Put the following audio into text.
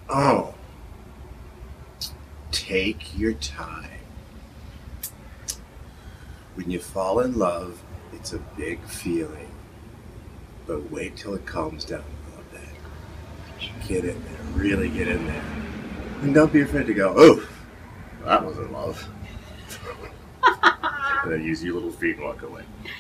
Oh, take your time. When you fall in love, it's a big feeling, but wait till it calms down a little bit. Get in there, really get in there. And don't be afraid to go, oh, that wasn't love. And then use your little feet and walk away.